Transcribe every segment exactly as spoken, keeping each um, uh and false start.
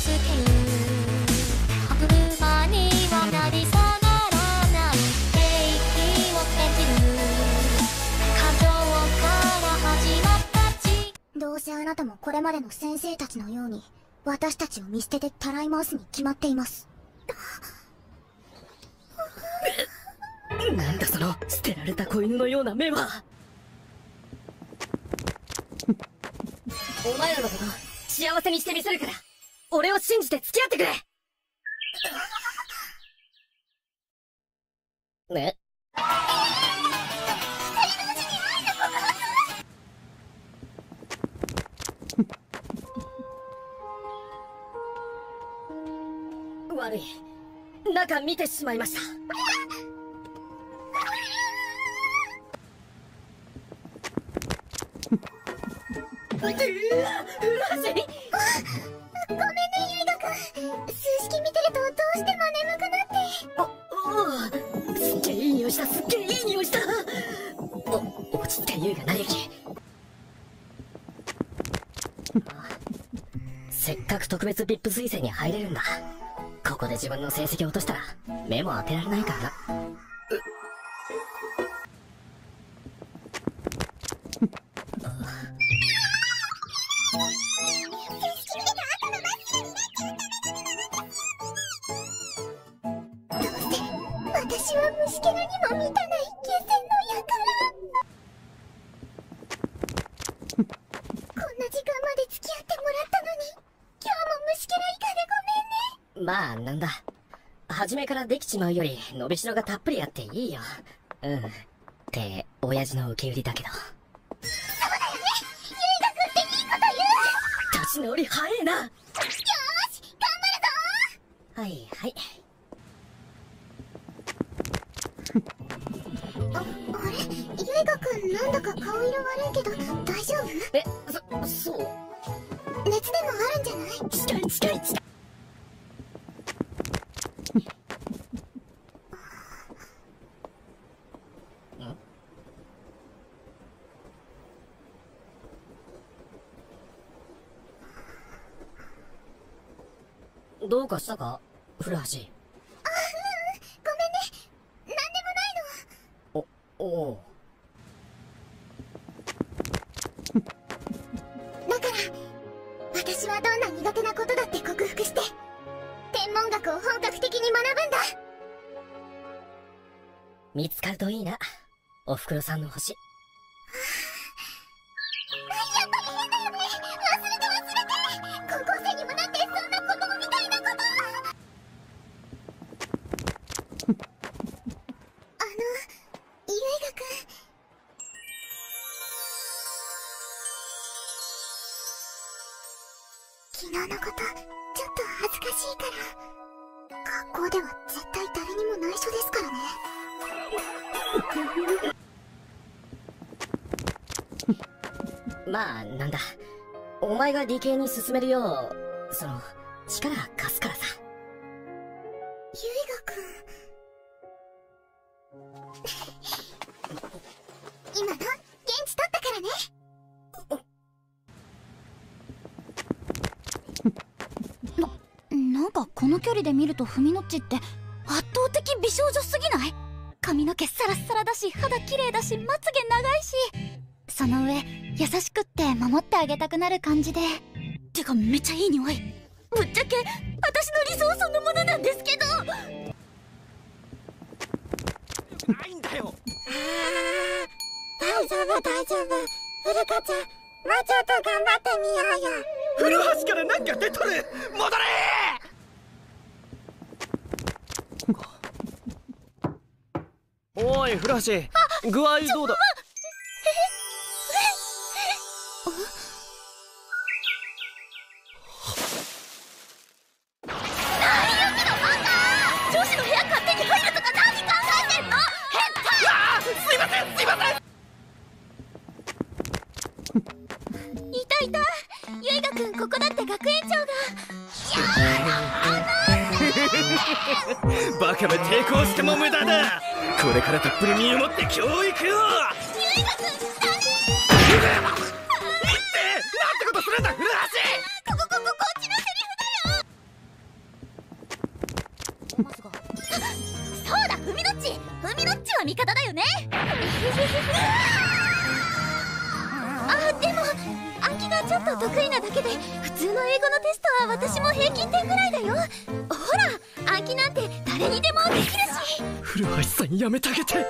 ける車にはなり下がらない平気を演じる過剰から始まったちどうせあなたもこれまでの先生たちのように私たちを見捨ててたらい回すに決まっています。 なんだその捨てられた子犬のような目は。お前らのこと幸せにしてみせるから俺を信じて付き合ってくれ。ね悪い、中見てしまいました。うわ、古橋。 ごめんね、ゆいがくん。数式見てるとどうしても眠くなって。 お、おすっげえいい匂いした、すっげえいい匂いした。お、落ち着けゆいが成り行き。せっかく特別 ブイアイピー 推薦に入れるんだ。ここで自分の成績を落としたら目も当てられないからな。 私は虫けらにも満たない下船のやからこんな時間まで付き合ってもらったのに今日も虫けら以下でごめんね。 まあなんだ、初めからできちまうより伸びしろがたっぷりあっていいよ。うんって親父の受け売りだけど。 そうだよね、ゆいがくんっていいこと言う。 立ち直り早えな。よーし頑張るぞ。 はいはいあ、あれ、ゆいがくんなんだか顔色悪いけど大丈夫？ え、そ、そう熱でもあるんじゃない？ 近い近い近い。どうかしたか古橋。あ、ううん、ごめんね、なんでもないの。お、おう。 だから私はどんな苦手なことだって克服して天文学を本格的に学ぶんだ。 見つかるといいな、おふくろさんの星。 やっぱり変だよね。忘れて忘れて。高校生にもなってそんな子供みたいなこと。あの、ゆいがくん。昨日のことちょっと恥ずかしいから学校では絶対誰にも内緒ですからね。 まあなんだ、お前が理系に進めるようその力貸すからさ。 ゆいがくん今の現地取ったからね。な、なんかこの距離で見るとふみのっちって圧倒的美少女すぎない？髪の毛サラッサラだし肌綺麗だしまつげ長いし、その上優しくって守ってあげたくなる感じで。てかめっちゃいい匂い。ぶっちゃけ私の理想そのものなんですけど。 ないんだよ。 大丈夫大丈夫、古香ちゃんもうちょっと頑張ってみようよ。 古橋からなんか出とる。戻れー。おい古橋、具合どうだ？ 女子の部屋勝手に入るとか何考えてんの？変態！ ああ、すいませんすいません。 いたいた、ゆいがくんここだって学園長が。 バカめ抵抗しても無駄だ。これからたっぷり身をもって教育を。ゆいがくんダメー。言ってなんてことするんだ古橋。 こここここっちのセリフだよ。 ますがそうだ、ふみのっちふみのっちは味方だよね。あ、でも暗記がちょっと得意なだけで普通の英語のテストは私も平均点ぐらいだよ。ほら暗記なんて誰にでもできるし。 古橋さんやめてあげて。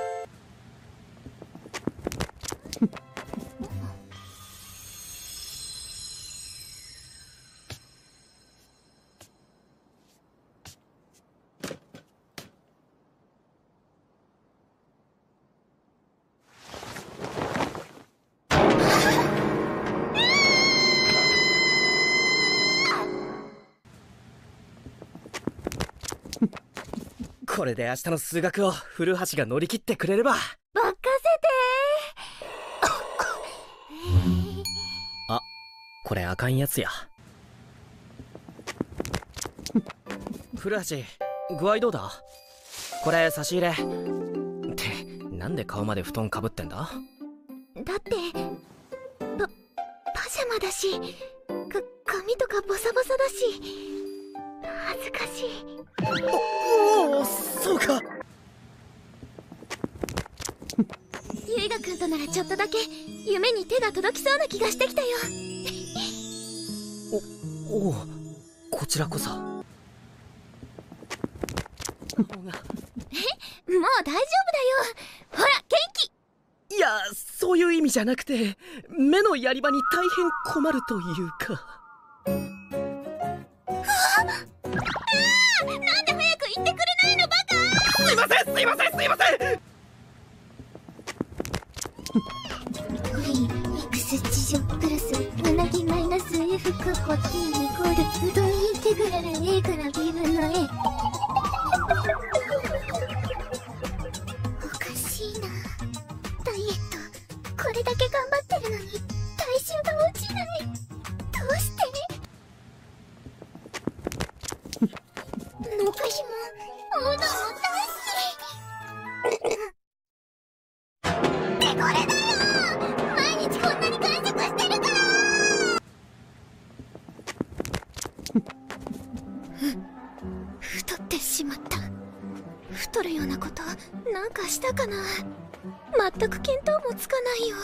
これで明日の数学を古橋が乗り切ってくれれば。 任せてあ、これあかんやつや。古橋、具合どうだ？これ差し入れって。なんで顔まで布団かぶってんだ？ だってパパジャマだし、か髪とかボサボサだし恥ずかしい。 おお、そうか。 ゆいがくんとならちょっとだけ夢に手が届きそうな気がしてきたよ。 おおう、こちらこそ。え、 もう大丈夫だよ。ほら元気。 いや、そういう意味じゃなくて、目のやり場に大変困るというか。 なんで早く言ってくれないのバカ。 すいませんすいませんすいません。 X 地上プラスななぎマイナス F カッコ T イコールうどんインテグラル A から B 分の A。 おかしいな、ダイエットこれだけ頑張ってるのに体重が落ちない。どうして？お菓子もおうどんも大好きってこれだよ。毎日こんなに完食してるから。太ってしまった。太るようなことなんかしたかな。全く見当もつかないよ。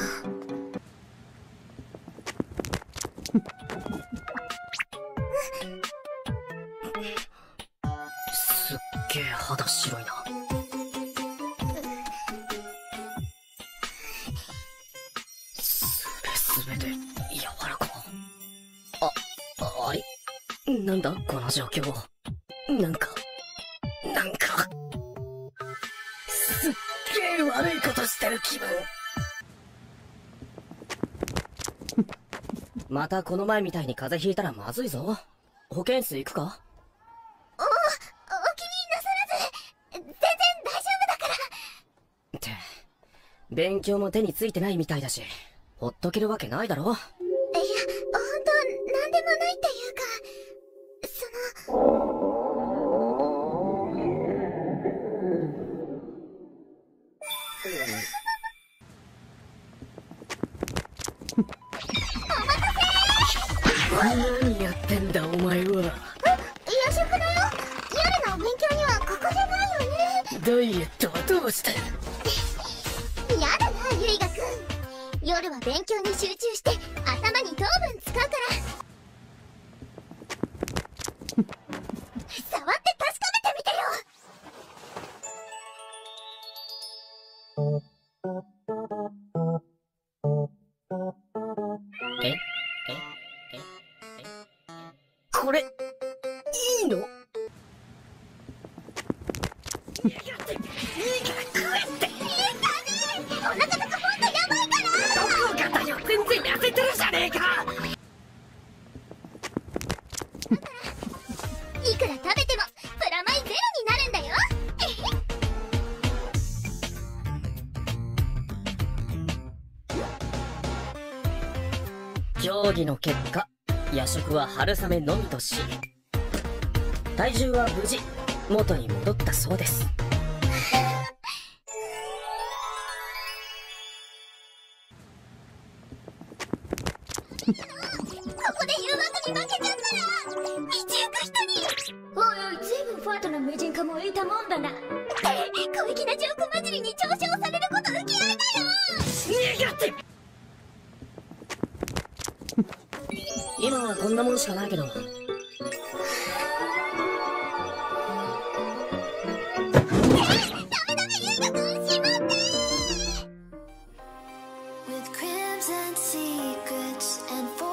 すっげえ肌白いな。すべすべで柔らか。あ、あれなんだこの状況。なんかなんかすっげえ悪いことしてる気分。またこの前みたいに風邪ひいたらまずいぞ。保健室行くか？ お、お気になさらず全然大丈夫だから。 って勉強も手についてないみたいだし、ほっとけるわけないだろ。いや、 ほんとなんでもないっていうか、その何やってんだお前は。 夜食だよ。夜の勉強にはここじゃないよね。 ダイエットはどうして？ やだなゆいがくん。夜は勉強に集中して頭に糖分使うから。触って確かめてみてよ。 ええええこれいいの？いやっていいから食えって。 お腹とかほんとやばいから。 どこがだよ、全然痩せてるじゃねえか。 いくら食べてもプラマイゼロになるんだよ。 協議の結果、夜食は春雨のみとし、体重は無事元に戻ったそうです。 ここで誘惑に負けちゃったら道行く人に。おいおい、ずいぶんファートな名人かも浮いたもんだな。小粋なジョーク祭りに嘲笑されること受け合いだよ。 逃がって今はこんなもんしかないけど。 With crimson secrets and